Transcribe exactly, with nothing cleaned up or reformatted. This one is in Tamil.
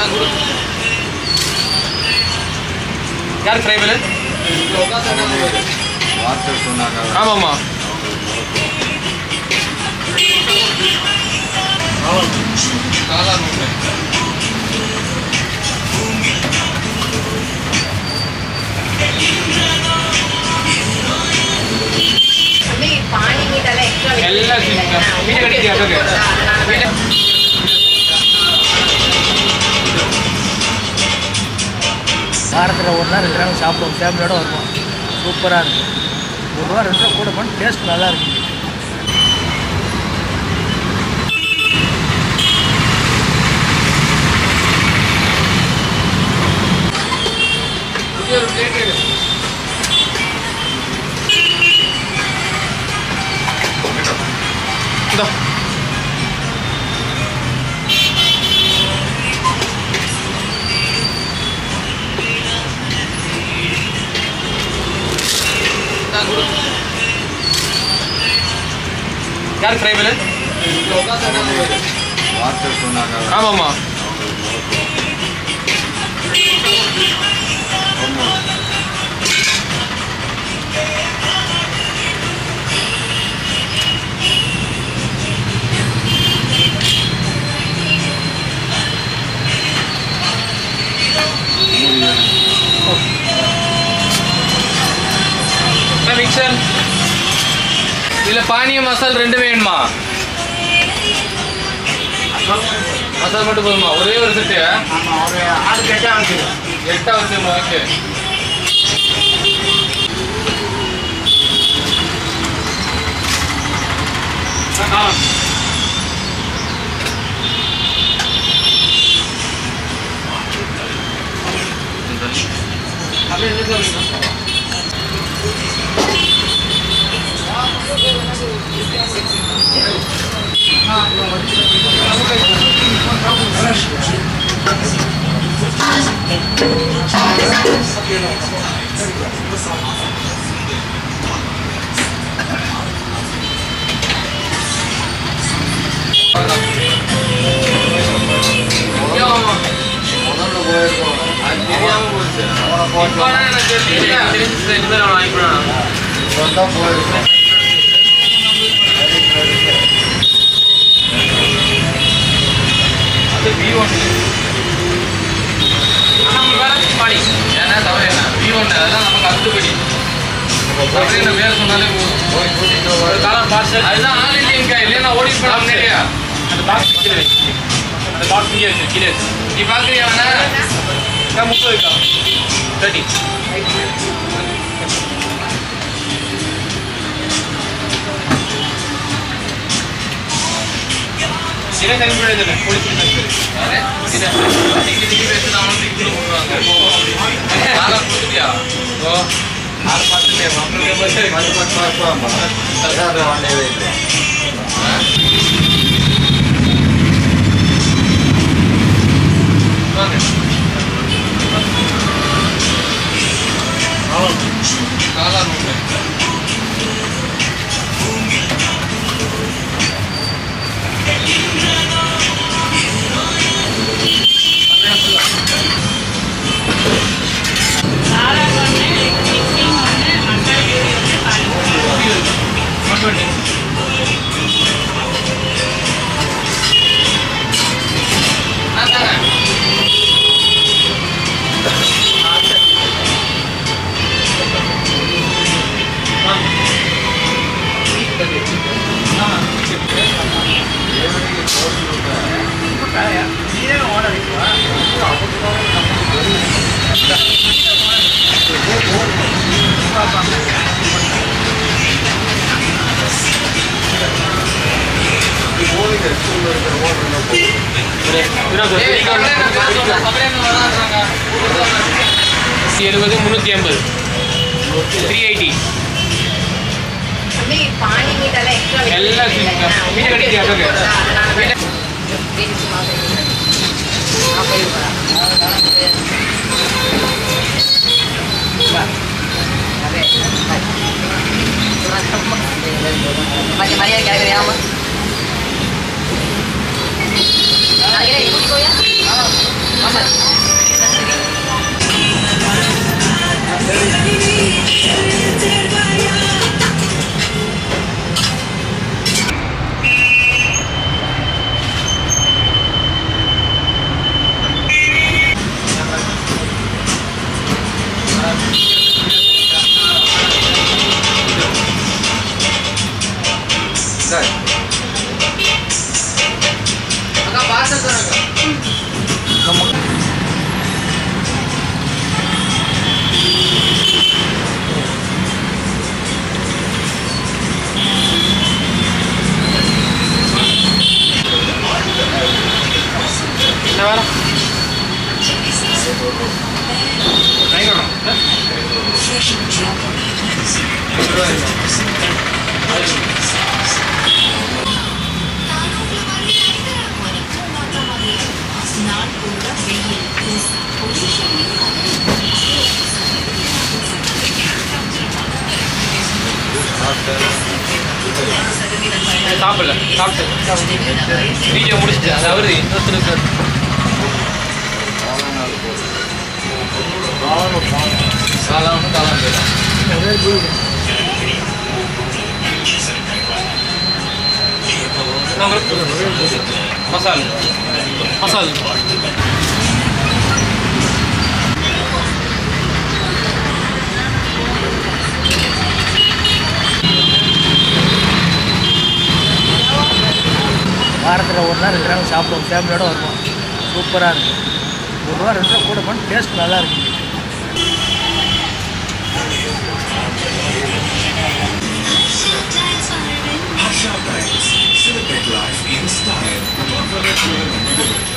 यार फ्राई वाले हाँ मामा ಎಲ್ಲ ಮೀನು ಕಡಿಕೆ ಅದಕ್ಕೆ வாரத்தில் ஒரு நாள் ரெண்டு நாள் சாப்பிடுவோம் ஃபேமிலியோடு வருவோம் சூப்பராக இருக்கும் ஒரு ரூபா ரெண்டு ரூபா கூட பண்ணி டேஸ்ட் நல்லா இருக்கும் ஒரு பிளேட் எடு இந்தா यार फ्राई वाले हाँ मामा मिक्सर इला पानी मसाला ரெண்டுமே வேணுமா மசாலா மட்டும் போதுமா ஒரே ஒரு செட் ஆமா ஒரு ஆறு கெட்டா வந்து எட்டா வந்து ஓகே ஆ அப்படியே என்ன Sini saya boleh jadi polisi nanti. Ada? Sini. Tinggi tinggi betul nama tinggi orang. Kalau betul dia. Oh, harus pasti dia. Mampu dia boleh. Mampu pasti mampu apa? Tidak ada orang lain. Mana? Kalau kalau mungkin. எழுபது முன்னூற்றி ஐம்பது த்ரீ எயிட்டி எல்லாம் மீன் கடிக்கு அதோக்கு Maria Maria que agregamos. ¿Alguien ahí? ¿Ya? Vamos. வேற ட்ரைங்கணும் சாப்பிடல சாப்பிட்டு வீடியோ முடிச்சுட்டு அது அவரு இன்னொருத்தருக்கு காலம் காலம் போயிடும் மசால் மசால் வாரத்தில் ஒரு நாள் ரெண்டு நாள் சாப்பிடுவோம் ஃபேமிலியோடு வருவோம் சூப்பராக இருக்கும் ஒரு ரூபா ரெண்டு ரூபா கூட பண்ணி டேஸ்ட் நல்லா இருக்கும் Celebrate life in style.